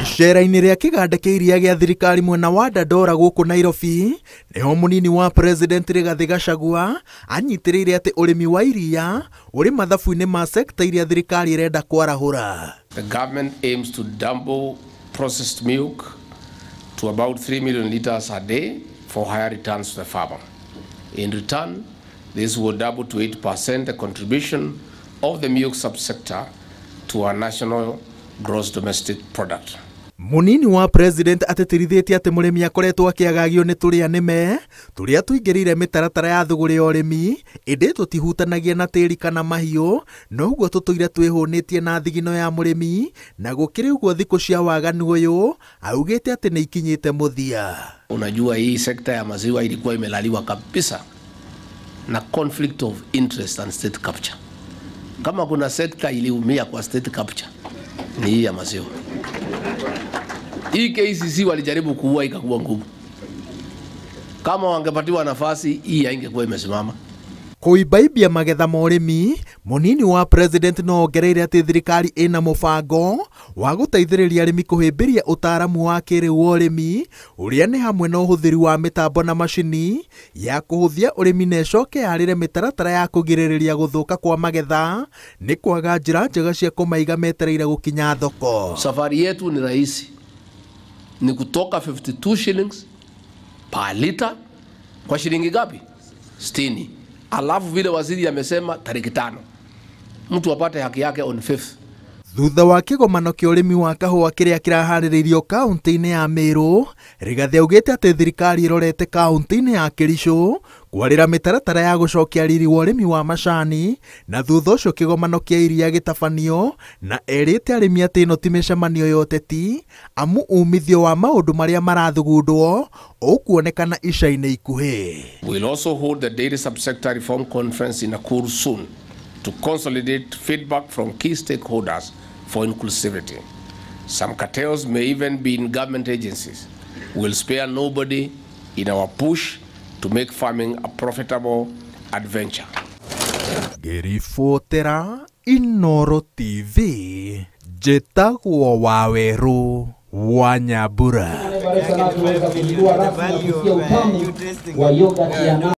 Icera-inĩ rĩa kĩganda kĩa iria gĩa thirikari mwena wa Dandora gũkũ Nairobi, niho mũnini wa President Gachagua anyitĩrĩire atĩ ũrĩmi wa iria ũrĩ mathabu-inĩ ma sekta iria thirikari irenda kwarahũra. The government aims to double processed milk to about 3 million litres a day for higher returns to the farmer. In return, this will double to 8% the contribution of the milk subsector to our national gross domestic product. Mũnini wa President atĩtĩrithĩtie atĩ mũrĩmi akoretwo akĩagagio nĩ tũrĩa nĩme tũrĩa tũingĩrĩire mĩtaratara ya thũgũrĩ ya ũrĩmi, ĩndĩ tũtihutanagia na tĩri kana mahiũ, no ũguo tũtũire twĩhũnĩtie na thigino ya mũrĩmi, na gũkĩrĩ ũguo thikũ cia waganu ũyũ augĩte atĩ nĩ ikinyĩte mũthia. Unajua hii sekta ya maziwa ilikuwa imelaliwa kabisa na conflict of interest and state capture. Kama kuna sekta iliumia kwa state capture ni hii ya maziwa. Hii KCC walijaribu kuua ikakuwa ngumu. Kama wangepatiwa nafasi hii haingekuwa imesimama. Kuibaibia magetha ma ũrĩmi, mũnini wa President no ongereire atĩ thirikari ĩna mũbango wa gũteithĩrĩria arĩmi kũhĩmbĩria ũtaaramu wa kĩrĩu wa ũrĩmi, ũrĩa nĩ hamwe na ũhũthĩri wa mĩtambo na macini ya kũhũthia ũrĩmi na ĩcoke yarĩre mĩtaratara ya kũgirĩrĩria gũthũka kwa magetha nĩ kwaga njĩra njega cia kũmaiga metereire gũkinya thoko. Safari yetu ni rahisi. Ni kutoka 52 shillings per liter kwa shilingi gapi? 60. Alafu vile waziri amesema tariki 5. Mtu apate haki yake on 5th. Thutha wa kĩgomano kĩa ũrĩmi wa kahũa kĩrĩa kĩraharĩrĩirio kaunti-inĩ ya Meru, Rigathi augĩte atĩ thirikari ĩrorete kaunti-inĩ ya Kericho kwarĩra mĩtaratara ya gũcokia riri wa ũrĩmi wa macani, na thutha ũcio kĩgomano kĩa iria gĩtabanio, na erĩte arĩmi atĩ ĩno ti mĩcemanio ya ũteti, amu umithio wa maũndũ marĩa marathugundwo ũkuonekana ica-inĩ ikuhĩ. We'll also hold the Dairy Subsector Reform Conference in Nakuru soon to consolidate feedback from key stakeholders for inclusivity. Some cartels may even be in government agencies. We'll spare nobody in our push to make farming a profitable adventure. Ngĩribotera Inooro TV, njĩtagwo Waweru wa Nyambura.